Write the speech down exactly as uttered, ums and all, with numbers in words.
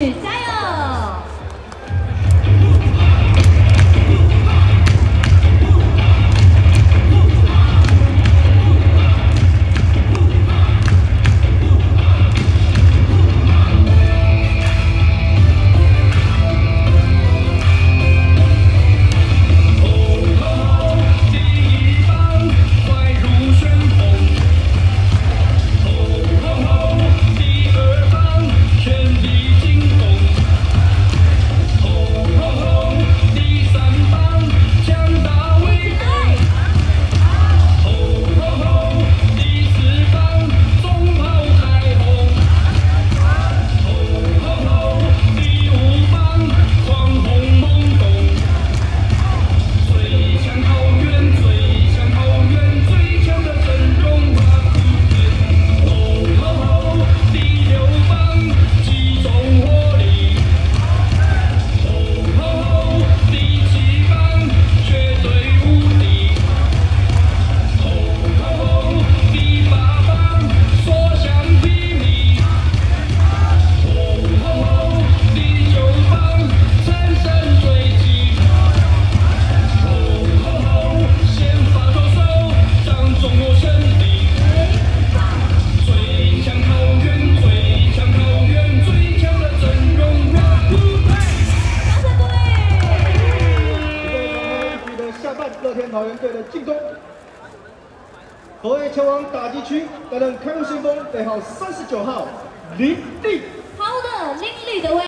续加油！ 乐天桃园队的进攻，后卫前往打击区，担任开幕先锋，背号三十九号林立。 好的，林立的位。